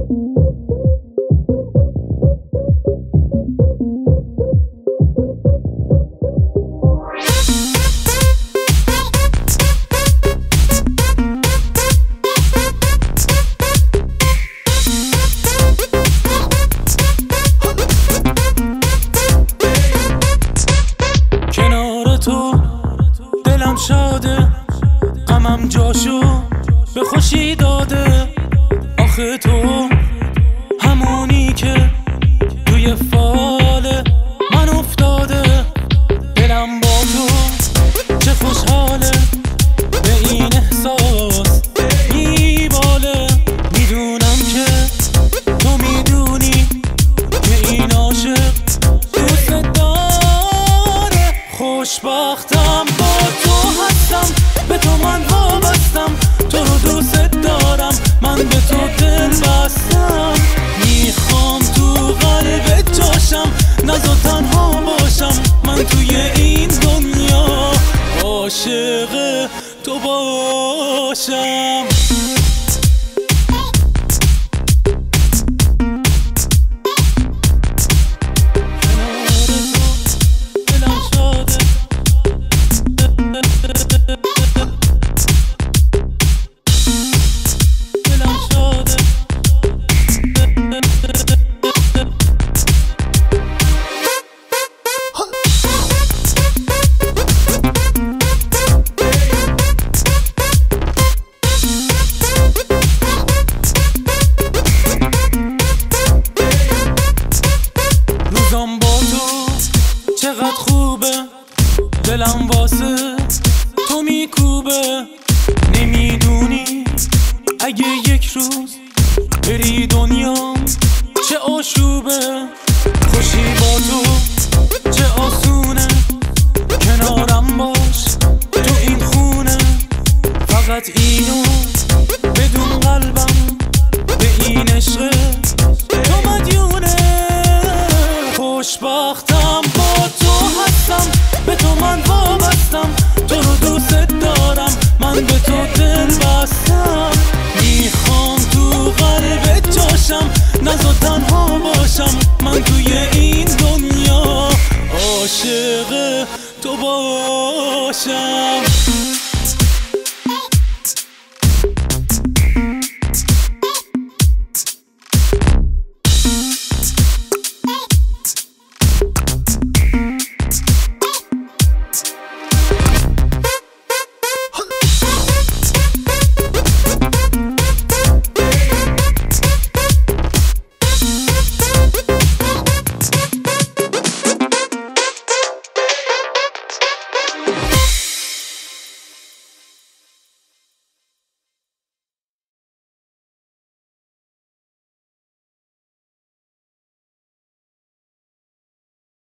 شاده غمم جاشو به خوشی داده. آخه تو همونی که توی فال من افتاده. دلم با تو چه خوشحاله، به این احساس میباله. میدونم که تو میدونی که این عاشق دوست داره. خوشبختم با تو هستم، به تو من وابستم، تو رو دوست دارم، من به تو دل بستم. میخوام تو قلبت جاشم، نزا تنها باشم، من توی این دنیا عاشق تو باشم. چقدر خوبه دلم واسه تو میکوبه. نمیدونی اگه یک روز بری دنیا چه آشوبه. خوشی با تو چه آسونه، کنارم باش تو این خونه. فقط اینو بدون قلبم به این عشق تو مدیونه. خوشبختم با تو هستم، به تو من وابستم، تو رو دوست دارم، من به تو دل بستم. میخوام تو قلبت جاشم، نزا تنها باشم،